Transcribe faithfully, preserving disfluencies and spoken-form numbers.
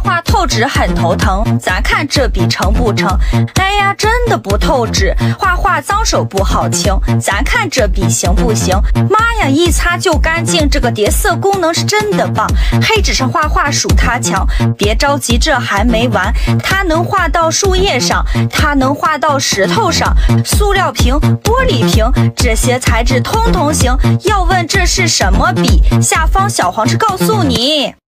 画透纸很头疼，咱看这笔成不成？哎呀，真的不透纸，画画脏手不好清，咱看这笔行不行？妈呀，一擦就干净，这个叠色功能是真的棒。黑纸上画画属它强，别着急，这还没完，它能画到树叶上，它能画到石头上，塑料瓶、玻璃瓶，这些材质通通行。要问这是什么笔？下方小黄车告诉你。